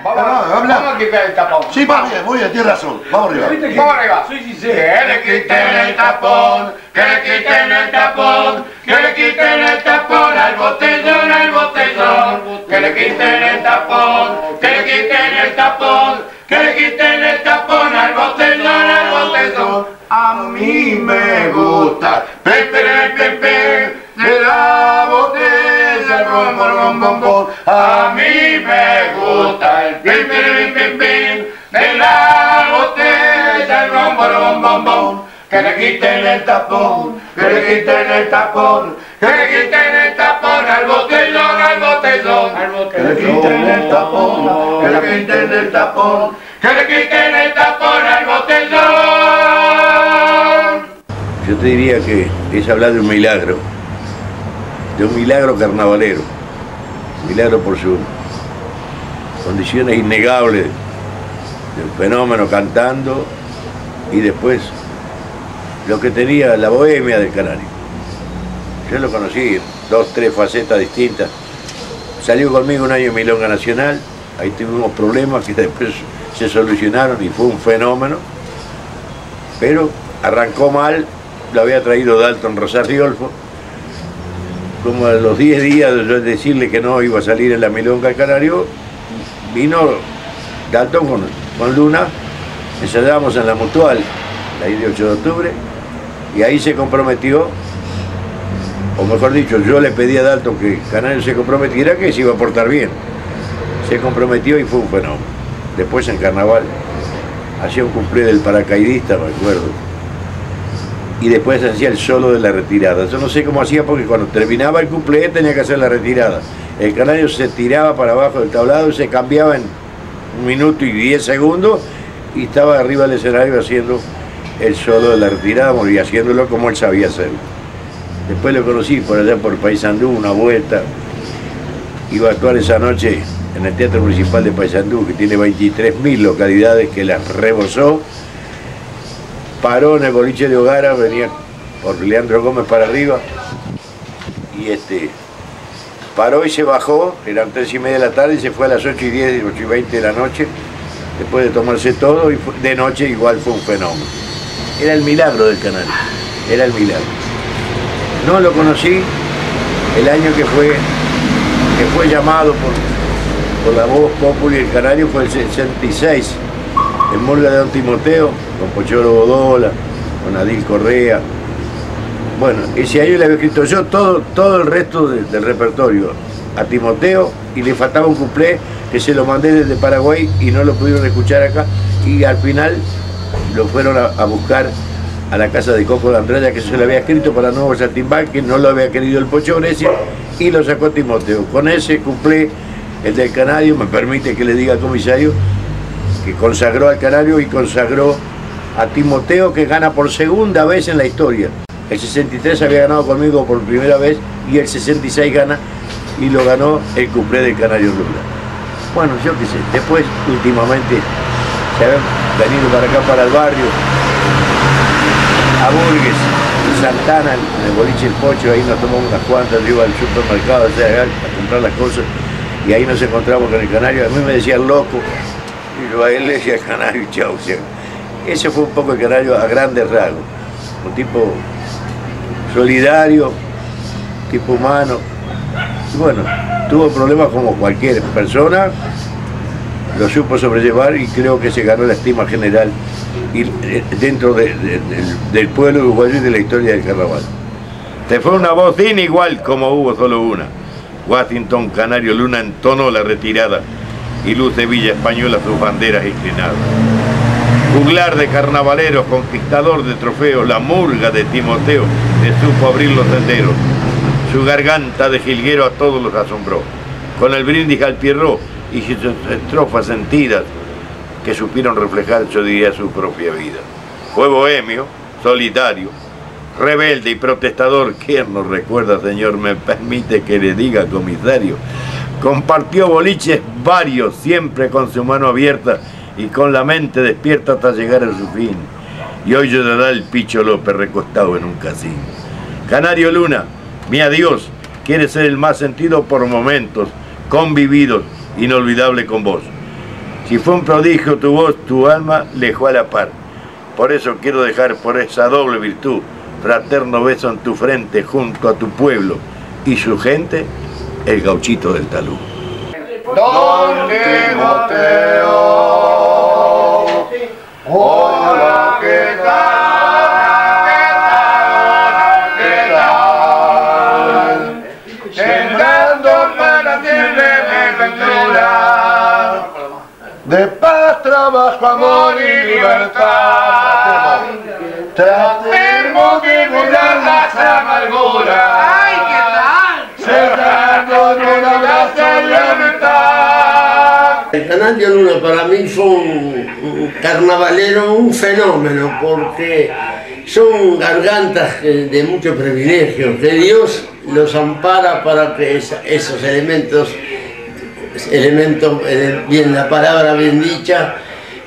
Vamos a quitar el tapón. Sí, muy bien, tienes razón. Vamos arriba. Vamos arriba. Soy sincero. Que le quiten el tapón, que le quiten el tapón, que le quiten el tapón al botellón, al botellón. Que le quiten el tapón, que le quiten el tapón, que le quiten el tapón al botellón, al botellón. A mí me gusta, pepe, de la botella, rom, rom, rom, rom. A mí me gusta el pepe, de la botella, rom, rom, rom, rom. Que le quiten el tapón, que le quiten el tapón, que le quiten el tapón al botellón, al botellón. Que le quiten el tapón, que le quiten el tapón, que le quiten el tapón al botellón. Yo te diría que es hablar de un milagro carnavalero, un milagro por sus condiciones innegables de un fenómeno cantando y después lo que tenía la bohemia del canario. Yo lo conocí, 2, 3 facetas distintas. Salió conmigo un año en Milonga Nacional, ahí tuvimos problemas que después se solucionaron y fue un fenómeno, pero arrancó mal, lo había traído Dalton Rosarriolfo. Como a los 10 días de yo decirle que no iba a salir en la Milonga del Canario, vino Dalton con Luna, ensayábamos en la Mutual, ahí de 8 de octubre, y ahí se comprometió, o mejor dicho, yo le pedí a Dalton que Canario se comprometiera que se iba a portar bien. Se comprometió y fue un fenómeno. Después en Carnaval, hacía un cumple del paracaidista, me acuerdo, y después hacía el solo de la retirada. Yo no sé cómo hacía porque cuando terminaba el cumple tenía que hacer la retirada. El canario se tiraba para abajo del tablado y se cambiaba en 1 minuto y 10 segundos y estaba arriba del escenario haciendo el solo de la retirada y haciéndolo como él sabía hacerlo. Después lo conocí por allá por Paysandú, una vuelta. Iba a actuar esa noche en el Teatro Municipal de Paysandú, que tiene 23.000 localidades, que las rebosó. Paró en el boliche de Hogara, venía por Leandro Gómez para arriba, y paró y se bajó, eran 3:30 de la tarde, y se fue a las 8:10, 8:20 de la noche, después de tomarse todo, y de noche igual fue un fenómeno. Era el milagro del Canario, era el milagro. No lo conocí el año que fue llamado por la voz popular del Canario, fue el 66, en Murga de Don Timoteo, con Pocholo Godola, con Adil Correa. Bueno, ese año le había escrito yo todo el resto del repertorio a Timoteo, y le faltaba un cuplé que se lo mandé desde Paraguay y no lo pudieron escuchar acá, y al final lo fueron a buscar a la casa de Coco de Andraya, que se lo había escrito para Nuevo Saltimbanqui, que no lo había querido el Pocho Grecia, y lo sacó Timoteo. Con ese cuplé, el del Canario, me permite que le diga al comisario, que consagró al Canario y consagró a Timoteo, que gana por segunda vez en la historia. El 63 había ganado conmigo por primera vez y el 66 gana, y lo ganó el cuplé del Canario Luna. Bueno, yo qué sé, después últimamente se habían venido para acá, para el barrio, a Burgues, Santana, en el boliche El Pocho, ahí nos tomamos unas cuantas, yo iba al supermercado a comprar las cosas, y ahí nos encontramos con el Canario. A mí me decía el loco, y yo a él le decía Canario, chau. O sea, ese fue un poco el Canario a grandes rasgos, un tipo solidario, tipo humano. Y bueno, tuvo problemas como cualquier persona, lo supo sobrellevar y creo que se ganó la estima general y dentro del pueblo uruguayo y de la historia del carnaval. Te fue una voz inigual como hubo solo una. Washington Canario Luna entonó la retirada y luz de Villa Española sus banderas inclinadas. Juglar de carnavaleros, conquistador de trofeos, la murga de Timoteo le supo abrir los senderos. Su garganta de jilguero a todos los asombró, con el brindis al Pierrot y sus estrofas sentidas que supieron reflejar, yo diría, su propia vida. Fue bohemio, solitario, rebelde y protestador. ¿Quién nos recuerda, señor? Me permite que le diga, comisario. Compartió boliches varios, siempre con su mano abierta y con la mente despierta hasta llegar a su fin. Y hoy llorará el Picho López recostado en un casino. Canario Luna, mi adiós, quiere ser el más sentido por momentos, convividos, inolvidable con vos. Si fue un prodigio tu voz, tu alma lejó a la par. Por eso quiero dejar por esa doble virtud, fraterno beso en tu frente junto a tu pueblo y su gente, el gauchito del talud. Don Timoteo, hola, ¿qué tal? ¿Qué tal? Llegando para siempre de ventura, de paz, trabajo, amor y libertad. Tratemos de burlar las amarguras. ¡Ay, qué tal! Cerrando en un abrazo de amistad. El Canario Luna para mí fue un carnavalero, un fenómeno, porque son gargantas de mucho privilegio, que Dios los ampara para que esos elementos, bien la palabra bien dicha,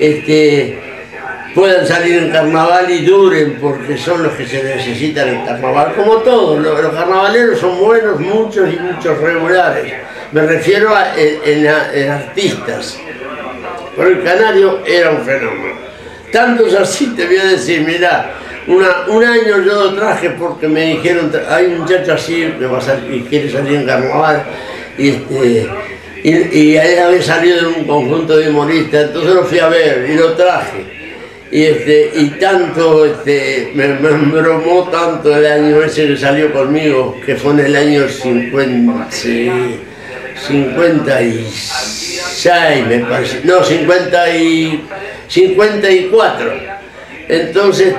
puedan salir en carnaval y duren, porque son los que se necesitan en carnaval, como todos. Los carnavaleros son buenos, muchos y muchos regulares. Me refiero en artistas. Pero el Canario era un fenómeno. Tantos así te voy a decir, mirá, un año yo lo traje porque me dijeron, hay un muchacho así que va a salir, y quiere salir en carnaval, y ahí había salido de un conjunto de humoristas, entonces lo fui a ver y lo traje. Y tanto, me embromó tanto el año ese que salió conmigo, que fue en el año 56, me parece, no, 54. Entonces,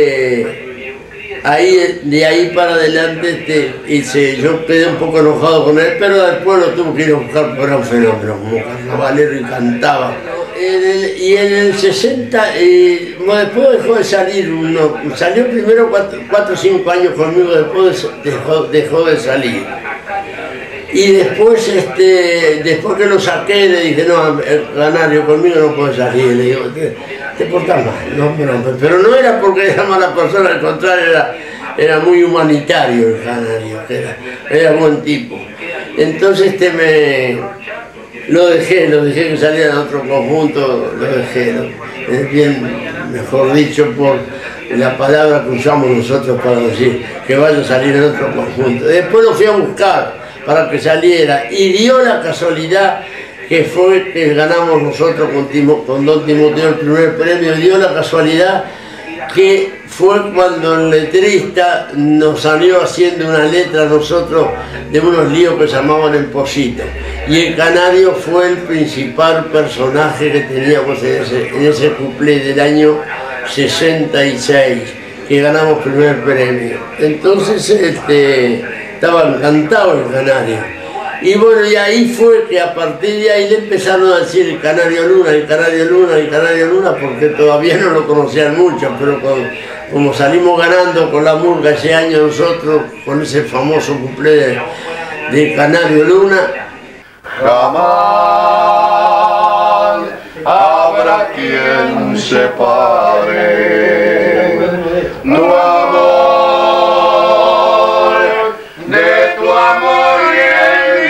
de ahí para adelante, yo quedé un poco enojado con él, pero después lo tuve que ir a buscar, porque era un fenómeno, como carnavalero, y cantaba. Y en el 60, después dejó de salir, salió primero 4 o 5 años conmigo, después dejó de salir. Y después, después que lo saqué, le dije, no, el Canario conmigo no puede salir. Le digo, te portas mal, no, pero no era porque era mala persona, al contrario, era muy humanitario el Canario, era buen tipo. Entonces lo dejé que saliera en otro conjunto, lo dejé, bien, mejor dicho, por la palabra que usamos nosotros para decir que vaya a salir en otro conjunto. Después lo fui a buscar para que saliera y dio la casualidad que fue que ganamos nosotros con Don Timoteo el primer premio, dio la casualidad que fue cuando el letrista nos salió haciendo una letra a nosotros de unos líos que se llamaban en Posito. Y el Canario fue el principal personaje que teníamos en ese cuplé del año 66, que ganamos primer premio. Entonces estaba encantado el Canario. Y bueno, y ahí fue que a partir de ahí le empezaron a decir el Canario Luna, el Canario Luna, el Canario Luna, porque todavía no lo conocían mucho, pero como salimos ganando con la murga ese año nosotros, con ese famoso cuplé de Canario Luna, jamás habrá quien separe tu amor de tu amor y el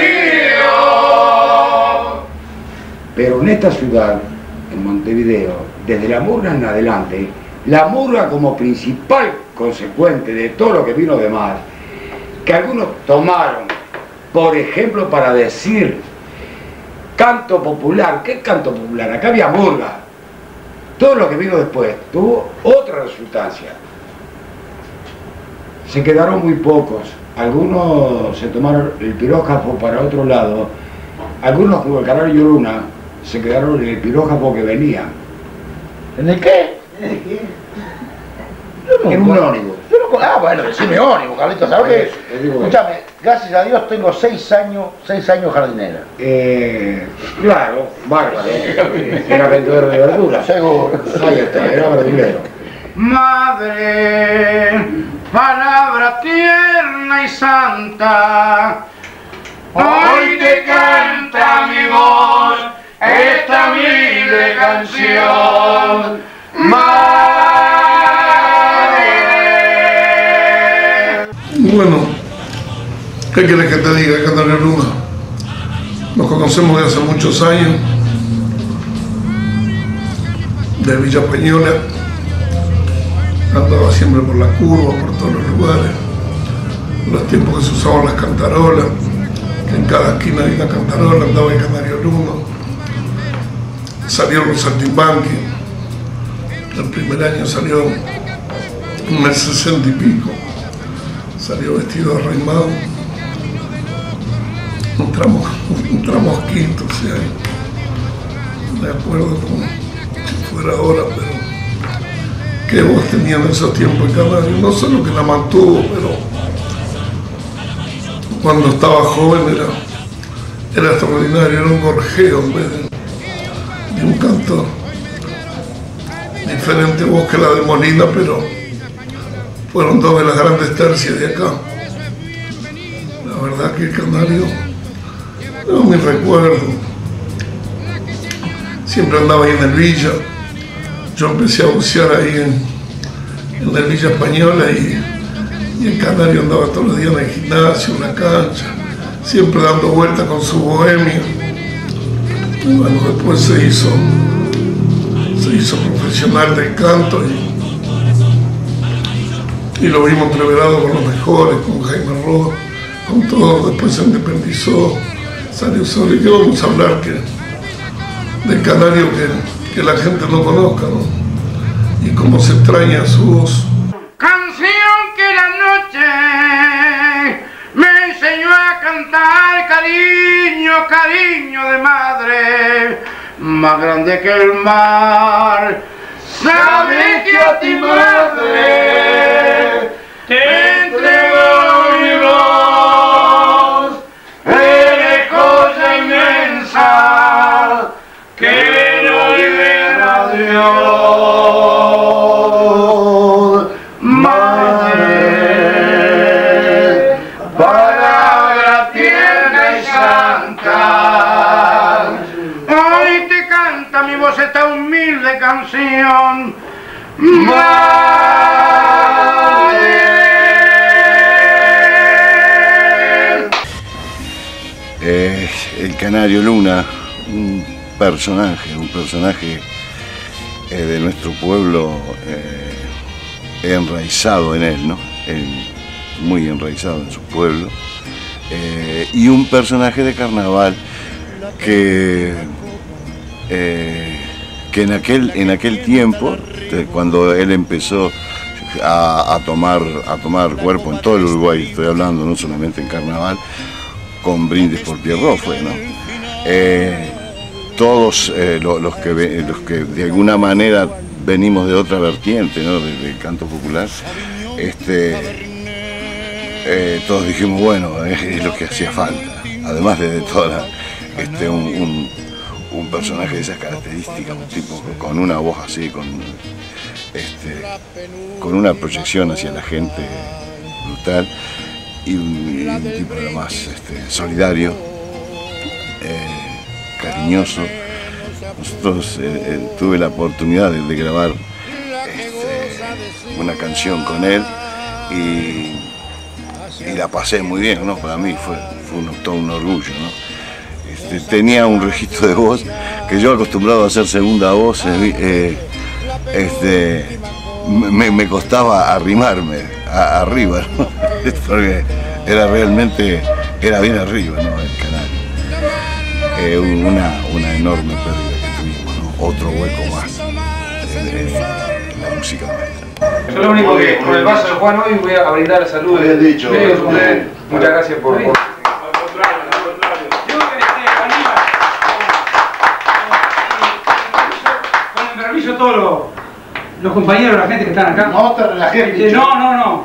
mío. Pero en esta ciudad, en Montevideo, desde la murga en adelante, la murga como principal consecuente de todo lo que vino de más, que algunos tomaron, por ejemplo, para decir canto popular. ¿Qué canto popular? Acá había murga. Todo lo que vino después tuvo otra resultancia. Se quedaron muy pocos. Algunos se tomaron el pirógrafo para otro lado. Algunos, como el Canario Luna, se quedaron en el pirógrafo que venía. ¿En el qué? En un ónibus. Bueno, decime ónibus, Carlitos, ¿sabes qué? Escúchame, gracias a Dios tengo 6 años jardinera. Claro, bárbaro. Era vendedor de verduras. Seguro. Ahí está, era verdulero. Madre, palabra tierna y santa, hoy te canta mi voz esta humilde canción. Bueno, ¿qué quieres que te diga, Canario Luna? Nos conocemos de hace muchos años. de Villa Española. Andaba siempre por la curva, por todos los lugares. Los tiempos que se usaban las cantarolas, que en cada esquina había una cantarola, andaba el Canario Luna. Salieron los saltimbanquis. El primer año salió en el 60 y pico. Salió vestido de rey mago. Entramos quinto, o sea, me acuerdo como si fuera ahora, pero qué voz tenía en esos tiempos el Canario. No solo que la mantuvo, pero cuando estaba joven era extraordinario, era un gorjeo en vez de un canto. Diferente voz que la de Molina, pero fueron dos de las grandes tercias de acá. La verdad que el Canario, no me recuerdo, siempre andaba ahí en el Villa. Yo empecé a bucear ahí en el Villa Española y el Canario andaba todos los días en el gimnasio, en la cancha, siempre dando vueltas con su bohemia. Y bueno, después se hizo profesional del canto y lo vimos entreverado con los mejores, con Jaime Ross, con todo. Después se independizó, salió solo. ¿Y qué vamos a hablar del Canario que la gente no conozca, ¿no? Y cómo se extraña su voz. Canción que la noche me enseñó a cantar, cariño, cariño de madre, más grande que el mar. Sabes que a ti, madre, te entrego mi voz. Eres cosa inmensa que no libera a Dios. Madre, palabra tierna y santa, hoy te canta mi voz esta humilde canción. Madre. El Canario Luna, un personaje de nuestro pueblo, enraizado en él, ¿no? Muy enraizado en su pueblo, y un personaje de carnaval que en aquel tiempo, cuando él empezó a tomar cuerpo en todo el Uruguay, estoy hablando, no solamente en carnaval, con Brindis por Pierrot fue, ¿no? Todos los que de alguna manera venimos de otra vertiente, ¿no? Del canto popular, todos dijimos, bueno, es lo que hacía falta, además de toda un personaje de esas características, un tipo con una voz así, con una proyección hacia la gente brutal, y un tipo además solidario, cariñoso. Nosotros tuve la oportunidad de grabar una canción con él y la pasé muy bien, ¿no? Para mí fue todo un orgullo, ¿no? Tenía un registro de voz que yo, acostumbrado a hacer segunda voz, me costaba arrimarme arriba, ¿no? Porque era bien arriba, ¿no? El Canario. Una enorme pérdida que tuvimos, ¿no? Otro hueco más en la música nuestra. Yo lo único que con el vaso de Juan hoy voy a brindar la salud. Bien dicho. Muchas gracias por... todos los compañeros, la gente que están acá. No te relajé. No.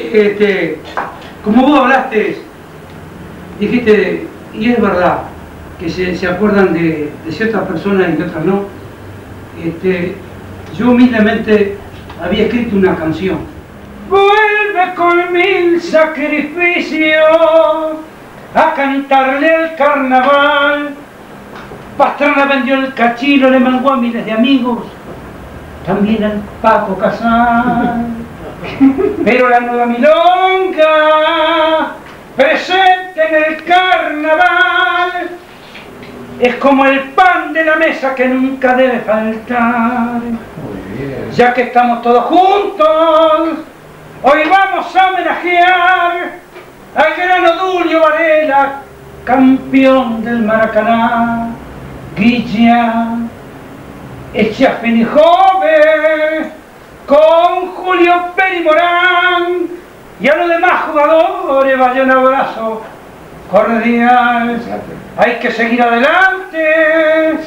Como vos hablaste, dijiste, y es verdad, que se acuerdan de ciertas personas y de otras no. Yo humildemente había escrito una canción. Vuelve con 1000 sacrificios a cantarle al carnaval. Pastrana vendió el cachilo, le mangó a miles de amigos, también al Paco Casal. Pero la nueva milonga, presente en el carnaval, es como el pan de la mesa que nunca debe faltar. Ya que estamos todos juntos, hoy vamos a homenajear al gran Odulio Varela, campeón del Maracaná. Guilla, Echafen y Joven, con Julio Peri Morán, y a los demás jugadores vaya un abrazo cordial. Hay que seguir adelante.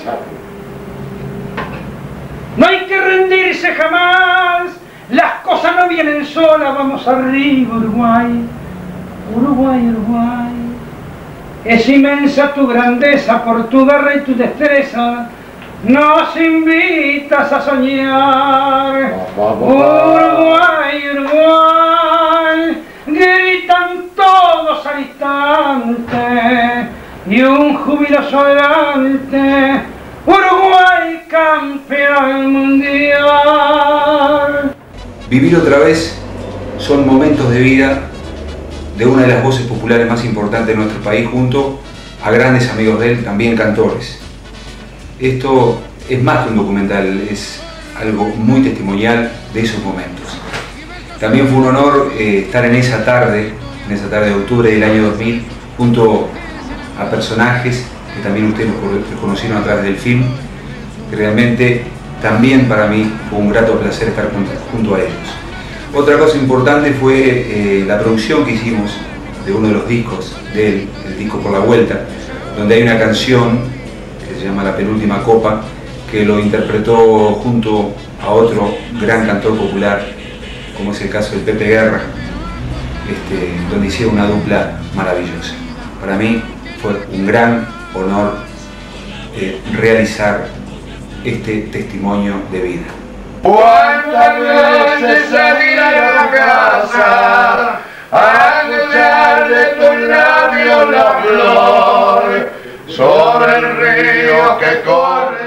No hay que rendirse jamás. Las cosas no vienen solas. Vamos arriba, Uruguay. Uruguay, Uruguay. Es inmensa tu grandeza por tu garra y tu destreza. Nos invitas a soñar. Uruguay, Uruguay. Gritan todos al instante y un jubiloso adelante. Uruguay, campeón mundial. Vivir otra vez son momentos de vida de una de las voces populares más importantes de nuestro país, junto a grandes amigos de él, también cantores. Esto es más que un documental, es algo muy testimonial de esos momentos. También fue un honor estar en esa tarde de octubre del año 2000, junto a personajes que también ustedes los conocieron a través del film, que realmente también para mí fue un grato placer estar junto a ellos. Otra cosa importante fue la producción que hicimos de uno de los discos de él, el disco Por la Vuelta, donde hay una canción que se llama La Penúltima Copa, que lo interpretó junto a otro gran cantor popular, como es el caso de Pepe Guerra, donde hicieron una dupla maravillosa. Para mí fue un gran honor realizar este testimonio de vida. ¿Cuántas veces salí a la casa a escuchar de tus labios la flor sobre el río que corre?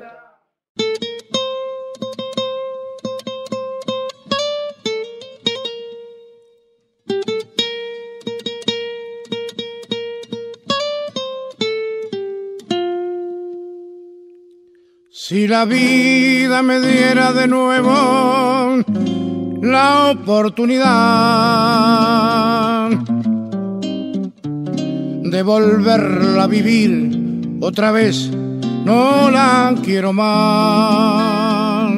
Si la vida me diera de nuevo la oportunidad de volverla a vivir otra vez, no la quiero más.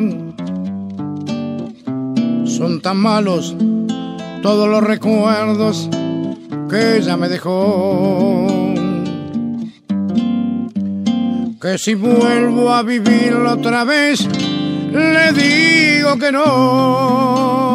Son tan malos todos los recuerdos que ella me dejó, que si vuelvo a vivirlo otra vez, le digo que no.